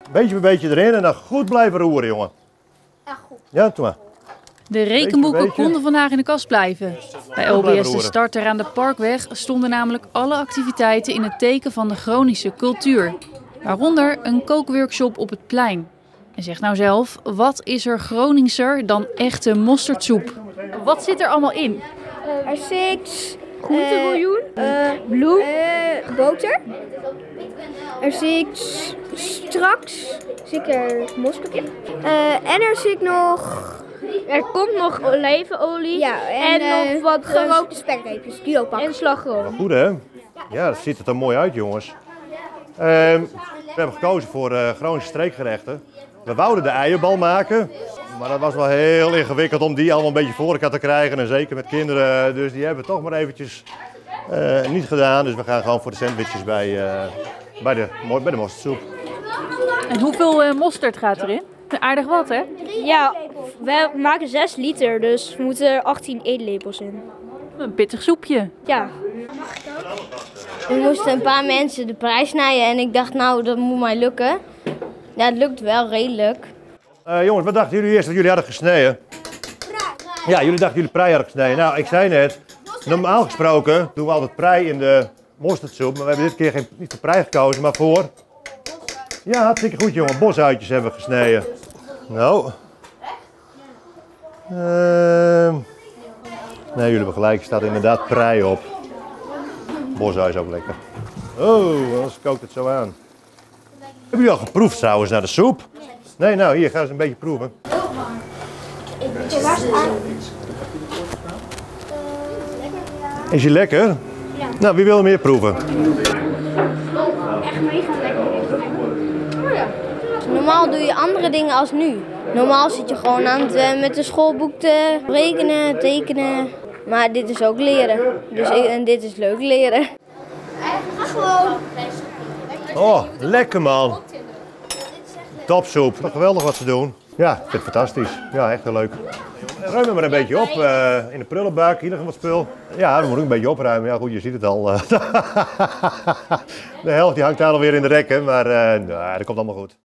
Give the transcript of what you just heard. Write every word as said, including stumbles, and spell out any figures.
Beetje bij beetje erin en dan goed blijven roeren, jongen. Ja, goed. Ja, doe maar. De rekenboeken beetje. konden vandaag in de kast blijven. Bij O B S de Starter aan de Parkweg stonden namelijk alle activiteiten in het teken van de Groningse cultuur. Waaronder een kookworkshop op het plein. En zeg nou zelf, wat is er Groningser dan echte mosterdsoep? Wat zit er allemaal in? Er zit Groentebouillon, uh, bloem, uh, boter. Er zit straks zeker mosterdje. Uh, en er zit nog... Er komt nog olijfolie Ja, en, en uh, nog wat gerookte spekreepjes, kilo pak. en slagroom. Goed hè? Ja, dat ziet het er mooi uit, jongens. Ehm, we hebben gekozen voor uh, Groningse streekgerechten. We wouden de eierbal maken, maar dat was wel heel ingewikkeld om die allemaal een beetje voor elkaar te krijgen. En zeker met kinderen, dus die hebben we toch maar eventjes uh, niet gedaan. Dus we gaan gewoon voor de sandwiches bij, uh, bij de, bij de mosterdsoep. En hoeveel uh, mosterd gaat erin? Aardig wat, hè? Ja, we maken zes liter, dus we moeten er achttien eetlepels in. Een pittig soepje. Ja. Er moesten een paar mensen de prijs snijden en ik dacht nou dat moet mij lukken. Ja, het lukt wel redelijk. Uh, jongens, wat dachten jullie eerst dat jullie hadden gesneden? Ja, jullie dachten jullie prei hadden gesneden. Nou, ik zei net, normaal gesproken doen we altijd prei in de mosterdsoep. Maar we hebben dit keer geen, niet voor prei gekozen, maar voor... Ja, hartstikke goed jongen, bosuitjes hebben we gesneden. Nou. Uh, nee, jullie hebben gelijk, er staat inderdaad prei op. Bosui is ook lekker. Oh, anders kookt het zo aan. Hebben jullie al geproefd trouwens naar de soep? Nee, nou hier, ga eens een beetje proeven. Is je lekker? Ja. Nou, wie wil er meer proeven? Echt mega lekker. Normaal doe je andere dingen als nu. Normaal zit je gewoon aan het, uh, met de schoolboek te rekenen, tekenen. Maar dit is ook leren. Dus ik, en dit is leuk leren. Gewoon. Oh, lekker man. Topsoep. Geweldig wat ze doen. Ja, ik vind het fantastisch. Ja, echt heel leuk. Ruim maar een beetje op uh, in de prullenbak. Hier nog wat spul. Ja, dan moet ik een beetje opruimen. Ja goed, je ziet het al. De helft die hangt daar alweer in de rekken. Maar uh, nou, dat komt allemaal goed.